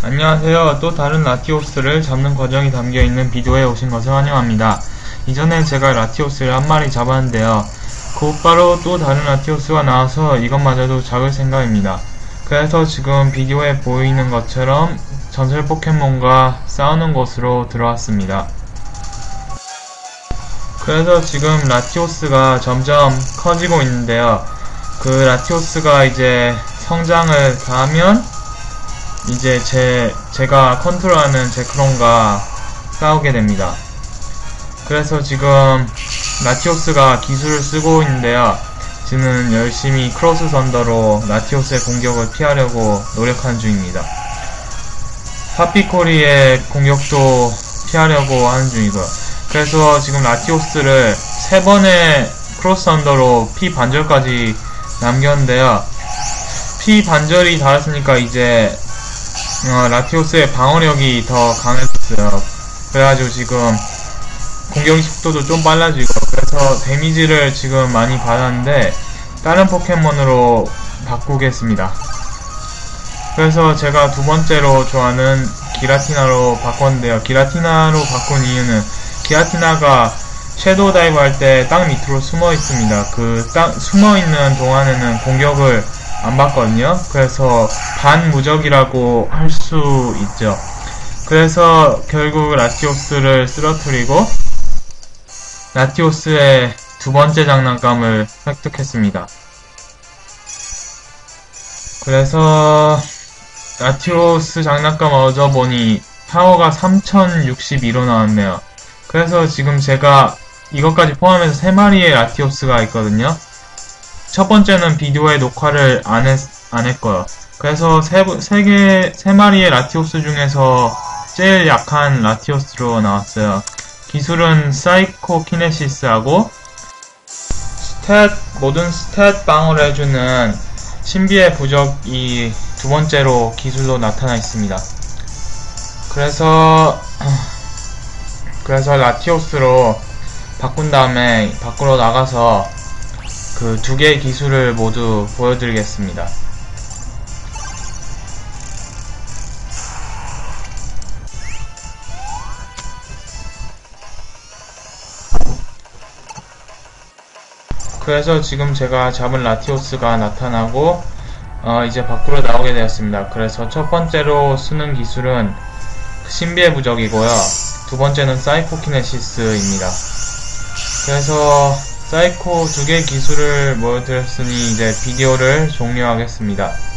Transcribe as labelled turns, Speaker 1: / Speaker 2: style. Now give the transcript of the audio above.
Speaker 1: 안녕하세요. 또 다른 라티오스를 잡는 과정이 담겨있는 비디오에 오신 것을 환영합니다. 이전에 제가 라티오스를 한 마리 잡았는데요. 곧바로 또 다른 라티오스가 나와서 이것마저도 잡을 생각입니다. 그래서 지금 비디오에 보이는 것처럼 전설 포켓몬과 싸우는 곳으로 들어왔습니다. 그래서 지금 라티오스가 점점 커지고 있는데요. 그 라티오스가 이제 성장을 다 하면 이제 제가 컨트롤하는 제크론과 싸우게 됩니다. 그래서 지금 라티오스가 기술을 쓰고 있는데요. 지금 열심히 크로스 선더로 라티오스의 공격을 피하려고 노력하는 중입니다. 하피코리의 공격도 피하려고 하는 중이고요. 그래서 지금 라티오스를 3번의 크로스 선더로 피 반절까지 남겼는데요. 피 반절이 닿았으니까 이제 라티오스의 방어력이 더 강해졌어요. 그래가지고 지금 공격 속도도 좀 빨라지고, 그래서 데미지를 지금 많이 받았는데 다른 포켓몬으로 바꾸겠습니다. 그래서 제가 두 번째로 좋아하는 기라티나로 바꿨는데요. 기라티나로 바꾼 이유는 기라티나가 섀도우 다이브 할 때 땅 밑으로 숨어 있습니다. 그 숨어 있는 동안에는 공격을 안 받거든요. 그래서 반무적이라고 할 수 있죠. 그래서 결국 라티오스를 쓰러뜨리고 라티오스의 두 번째 장난감을 획득했습니다. 그래서 라티오스 장난감 얻어보니 파워가 3062로 나왔네요. 그래서 지금 제가 이것까지 포함해서 3마리의 라티오스가 있거든요. 첫 번째는 비디오에 녹화를 안 했고요. 그래서 3마리의 라티오스 중에서 제일 약한 라티오스로 나왔어요. 기술은 사이코 키네시스하고 모든 스탯 방어를 해주는 신비의 부적이 두 번째로 기술로 나타나 있습니다. 그래서 라티오스로 바꾼 다음에 밖으로 나가서 그 두 개의 기술을 모두 보여드리겠습니다. 그래서 지금 제가 잡은 라티오스가 나타나고 이제 밖으로 나오게 되었습니다. 그래서 첫 번째로 쓰는 기술은 신비의 부적이고요. 두 번째는 사이코키네시스입니다. 그래서 사이코 두 개의 기술을 보여드렸으니 이제 비디오를 종료하겠습니다.